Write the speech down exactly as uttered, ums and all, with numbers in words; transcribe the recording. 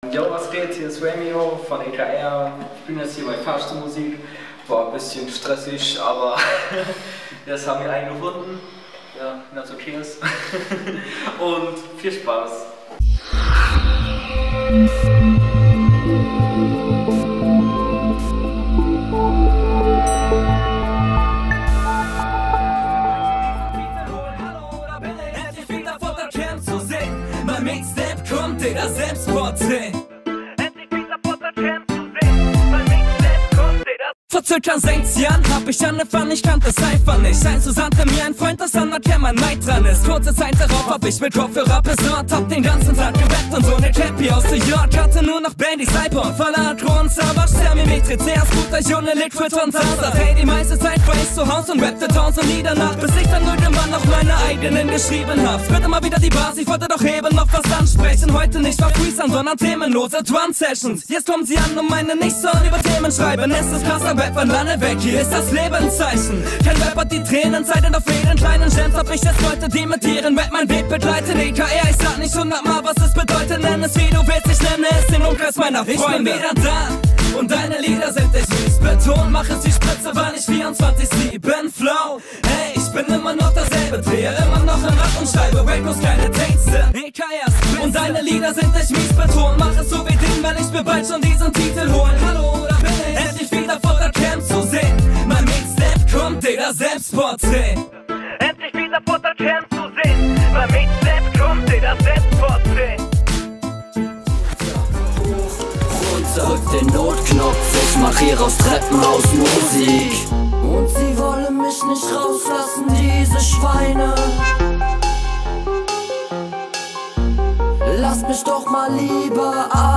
Jo, was geht? Hier ist Ramio von E K R. Ich bin jetzt hier bei Fahrstuhlmusik. War ein bisschen stressig, aber das haben wir eingefunden. Ja, ganz okay ist. Und viel Spaß. Mein Mixtape kommt, Digga, Selbstporträt. Endlich wieder Porter-Camp zu sehen. Mein Mixtape kommt, Digga. Vor circa sechs Jahren hab ich angefangen, ich kannte es einfach nicht. Eins zu sandte mir ein Freund, das an der Kämmer Night dran ist. Kurze Zeit darauf hab ich mit Kopfhörer besorgt, hab den ganzen Tag gerappt und so ne Cappy aus New York. Hatte nur noch Bandys, iPod, voller Thron, Savage, Thermometri, C S, guter Junge, Liquid und Taser. Hey, die meiste Zeit war ich zu Haus und rappte Towns und Lieder nach, bis ich dann irgendwann noch meine eigenen geschrieben hab. Wird immer wieder die Basis, ich wollte doch eben noch was ansprechen. Heute nicht war Freestyle, sondern themenlose Drum-Sessions. Jetzt kommen sie an und meine nicht so über Themen schreiben. Es ist krasser Rap, wann lange weg, hier ist das Lebenszeichen. Kein Rapper, die Tränen Zeit und auf jeden kleinen Gems hab ich jetzt Leute, die mit ihren Rap mein Weg begleiten. E K R, ich sag nicht hundertmal, was es bedeutet, nenn es wie du willst, ich nenne es den Umkreis meiner Freunde. Ich bin wieder da und deine Lieder sind echt mies. Beton, mach es wie Spritze, weil ich vierundzwanzig sieben Flow. Hey, ich bin immer noch derselbe, drehe immer noch im Rad und schreibe Records, keine Texte. E K R und deine Lieder sind echt mies. Beton, mach es so wie den, weil ich mir bald schon diesen Titel holen. Hallo, da bin ich endlich wieder vor der Camp zu sehen. Mein Mixtape kommt, Digga, Selbstporträt. Endlich wieder vor der Camp zu sehen. Mein Mixtape kommt, Digga, Selbstporträt. Drück den Notknopf, ich mach hier aus Treppenhaus Musik. Und sie wollen mich nicht rauslassen, diese Schweine. Lasst mich doch mal lieber